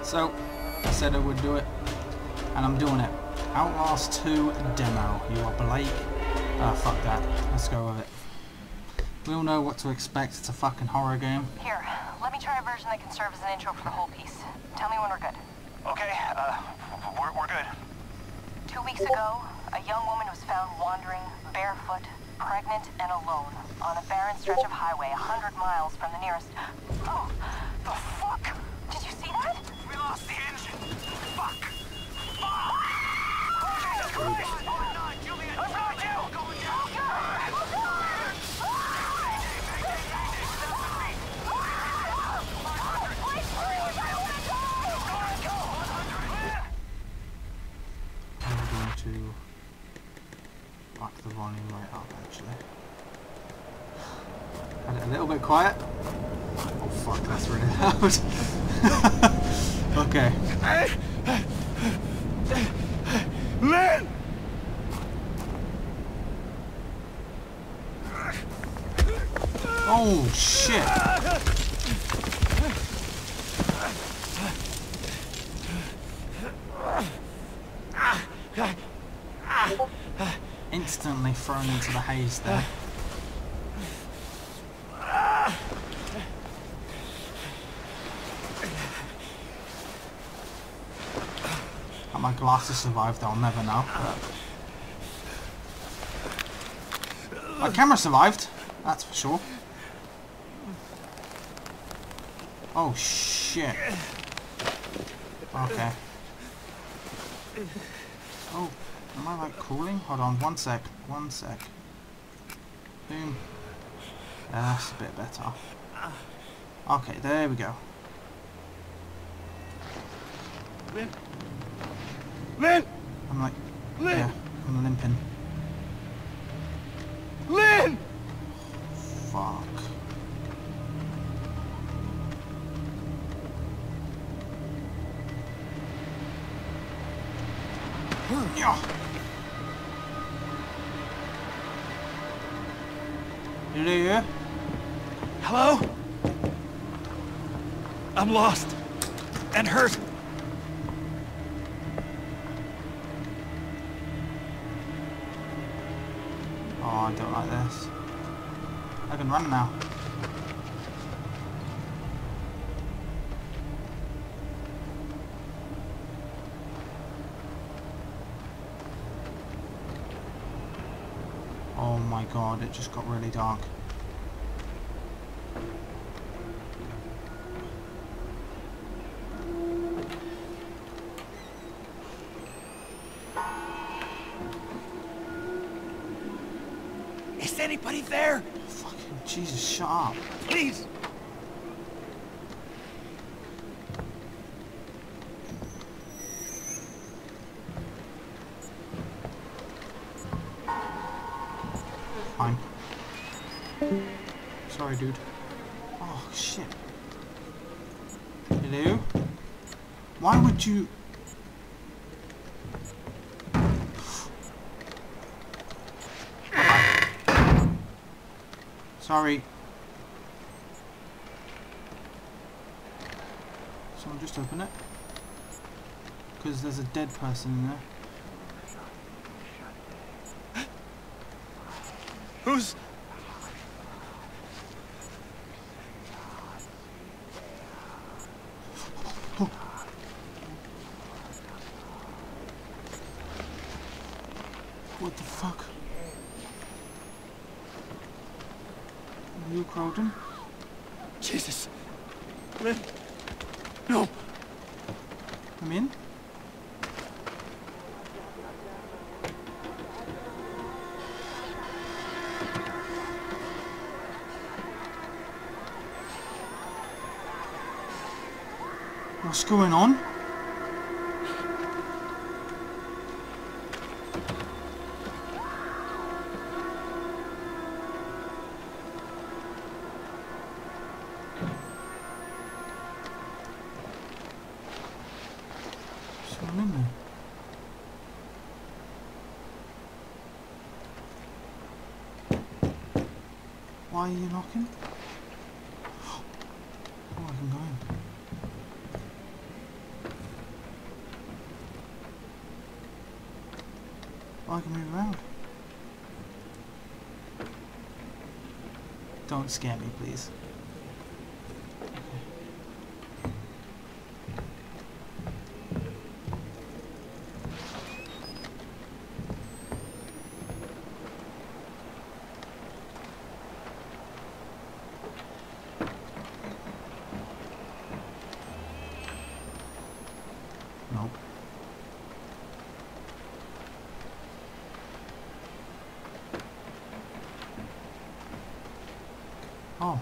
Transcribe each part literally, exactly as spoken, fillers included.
So, I said I would do it, and I'm doing it. Outlast two demo. You are Blake. Ah, fuck that. Let's go with it. We all know what to expect. It's a fucking horror game. Here, let me try a version that can serve as an intro for the whole piece. Tell me when we're good. Okay, uh, we're, we're good. Two weeks ago, a young woman was found wandering, barefoot, pregnant, and alone on a barren stretch of highway a hundred miles from the nearest... Oh, The fuck? did you see that? We lost the engine. Fuck. Fuck. Jesus Christ. Oh, no, Juliet. I'm not you. Going down. I'm going to back the volume right up actually. Had it a little bit quiet. Oh fuck, that's really loud. Okay. Lynn! Oh shit. Instantly thrown into the haze there. How my glasses survived, I'll never know. My camera survived, that's for sure. Oh shit. Okay. Oh, am I like cooling? Hold on, one sec, one sec. Boom. Yeah, that's a bit better. Okay, there we go. Lynn! Lynn! I'm like, Lynn! yeah, I'm limping. Lynn! Fuck. Yeah. Hello? Hello? I'm lost. And hurt. Oh, I don't like this. I can run now. Oh my god, it just got really dark. Is anybody there? Fucking Jesus, shut up. Please! Fine. Sorry, dude. Oh, shit. Hello? Why would you... Sorry. Someone just open it. Because there's a dead person in there. Who's... Oh. What the fuck? Are you Croydon? Jesus. Lynn. No. I'm in? What's going on? Someone in there. Why are you knocking? Oh, I can go in. Oh, I can move around. Don't scare me, please. Nope. Oh.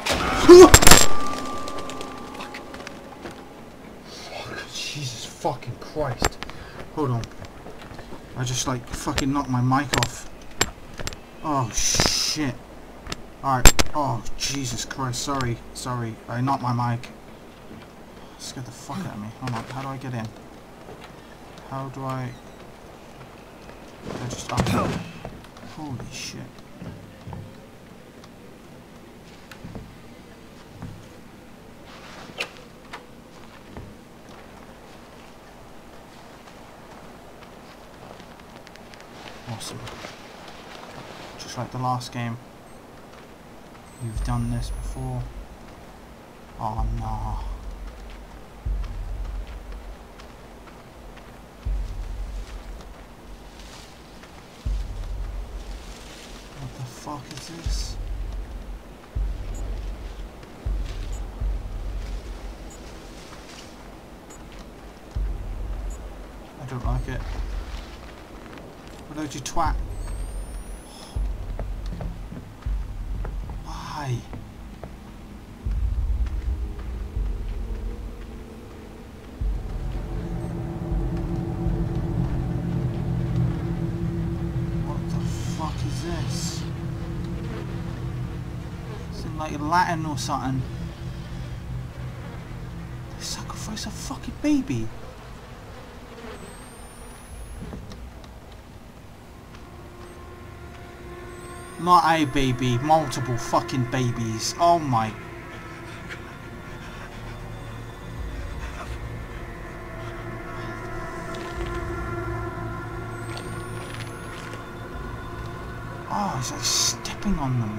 Fuck. Fuck. Jesus fucking Christ. Hold on. I just like fucking knocked my mic off. Oh shit. Alright. Oh Jesus Christ. Sorry. Sorry. I knocked my mic. Scared the fuck out of me. Hold on. How do I get in? How do I... I just... Oh. Holy shit. Awesome. Just like the last game. You've done this before. Oh no. What the fuck is this? I don't like it. Reload, you twat. Why? What the fuck is this? Is it like Latin or something? They sacrifice a fucking baby. Not a baby, multiple fucking babies. Oh my. Oh, he's like stepping on them.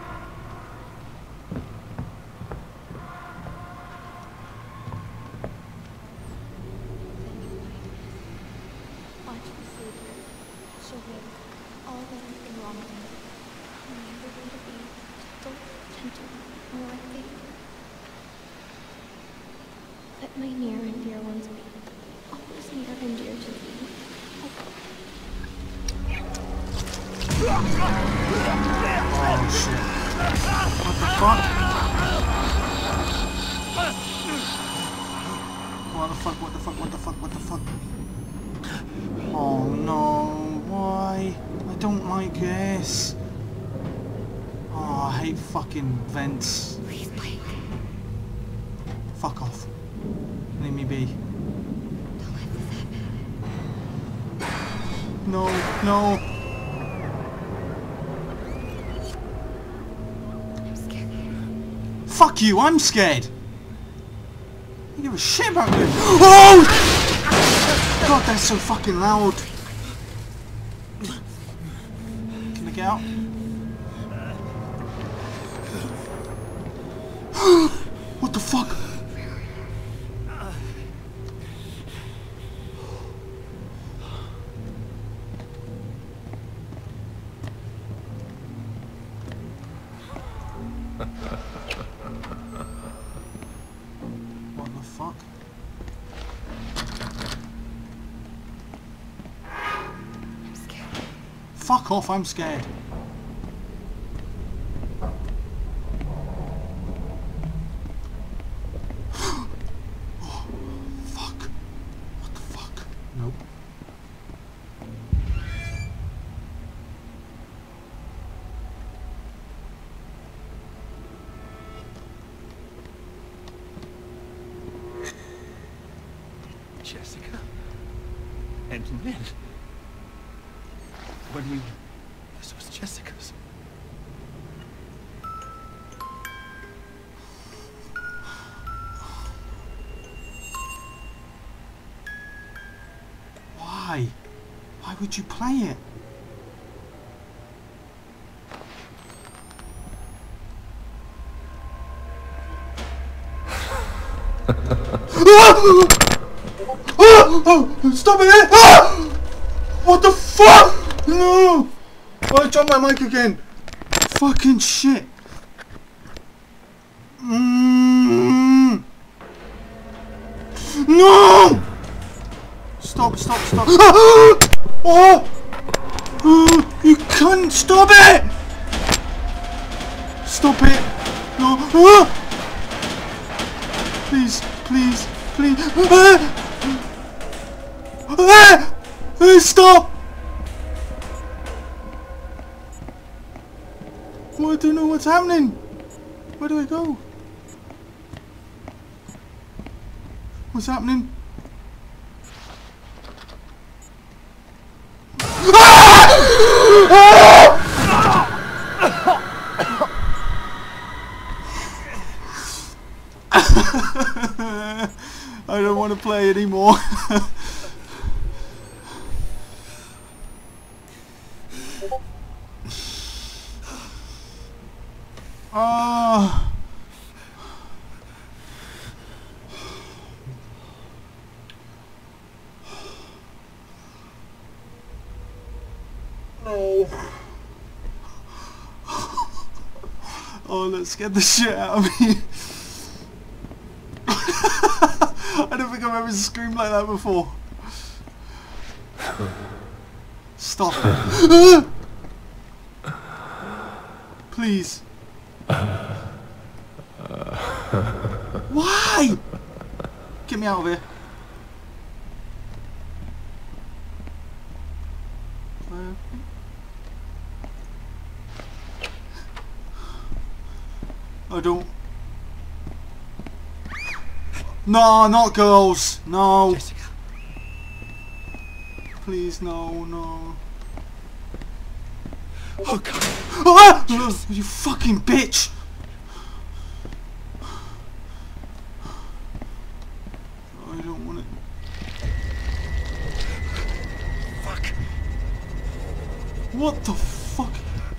Watch the Savior. Show him all that has been wrong with me. Remember me to be gentle, gentle, more like thee. Let my near and dear ones be always near and dear to thee. Oh shit. What the fuck? What the fuck, what the fuck, what the fuck, what the fuck? Oh no, why? I don't like this. Oh, I hate fucking vents. Please, Blake. Fuck off. Leave me be. Don't let this happen. No, no. I'm scared. Fuck you, I'm scared. I give a shit about you. Oh! God, that's so fucking loud. Can I get out? What the fuck? What the fuck? I'm scared. Fuck off, I'm scared. Oh, fuck. What the fuck? Nope. Jessica and Ned. When we this was Jessica's. Why? Why would you play it? Oh, oh, stop it! Ah! What the fuck? No! Oh, I dropped my mic again. Fucking shit. Mm. No! Stop, stop, stop. Oh! Oh! You can't stop it! Stop it! No! Ah! Please, please, please. Ah! Ah! Ah! Stop! Oh, I don't know what's happening. Where do I go? What's happening? I don't want to play anymore. Oh. No. Oh, let's get the shit out of me. I don't think I've ever screamed like that before. Stop. Please. Why? Get me out of here. I don't. No, not girls. No. Jessica. Please, no, no. Oh God. Ah! You fucking bitch! I don't want it. Fuck. What the fuck?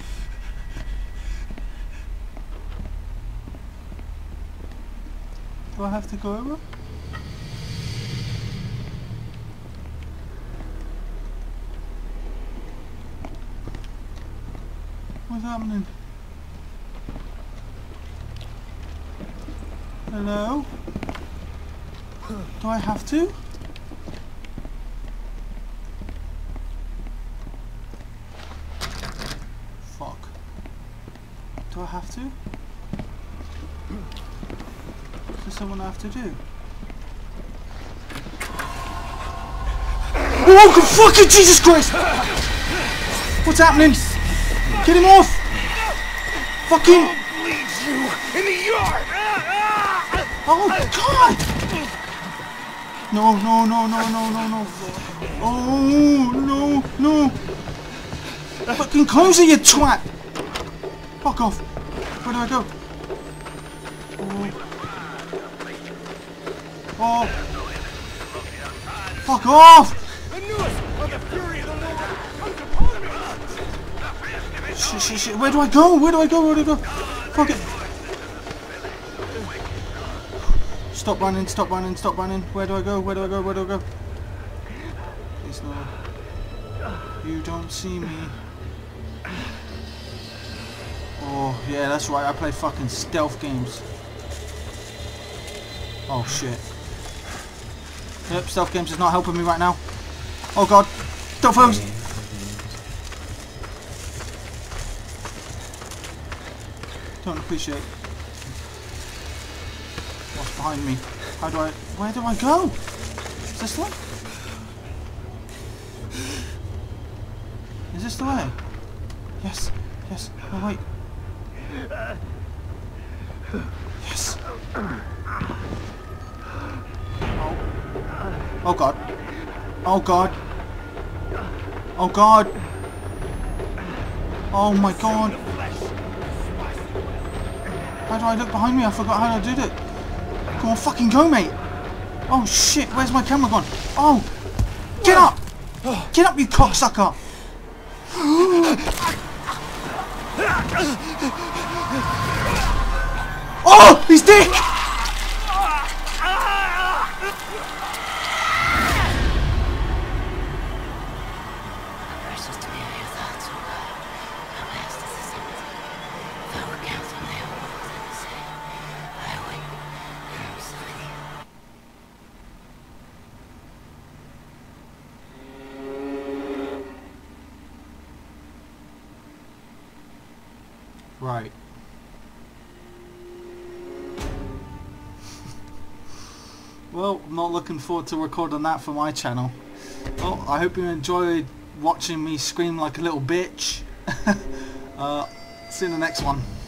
Do I have to go over? What's happening? Hello? Do I have to? Fuck. Do I have to? Is there someone I have to do? Oh, good fucking Jesus Christ! What's happening? Get him off! Fucking! Bleeds you in the yard. Oh God! No, no, no, no, no, no, no! Oh no, no! Fucking close it, you twat! Fuck off! Where do I go? Oh! Oh! Fuck off! The newest of the fury of the Lord comes upon me. Shit, shit, shit! Where do I go? Where do I go? Where do I go? Fuck it! Stop running! Stop running! Stop running! Where do I go? Where do I go? Where do I go? Please no! You don't see me. Oh yeah, that's right. I play fucking stealth games. Oh shit. Yep, stealth games is not helping me right now. Oh God! Don't close! Don't appreciate what's behind me. How do I? Where do I go? Is this the way? Is this the way? Yes. Yes. Oh wait. Yes. Oh. Oh God. Oh God. Oh God. Oh my God. How do I look behind me? I forgot how to do it. Come on, fucking go, mate. Oh shit, where's my camera gone? Oh! Get up! Get up, you cocksucker! Oh! He's dick! Right. Well, I'm not looking forward to recording that for my channel. Well, I hope you enjoyed watching me scream like a little bitch. uh, see you in the next one.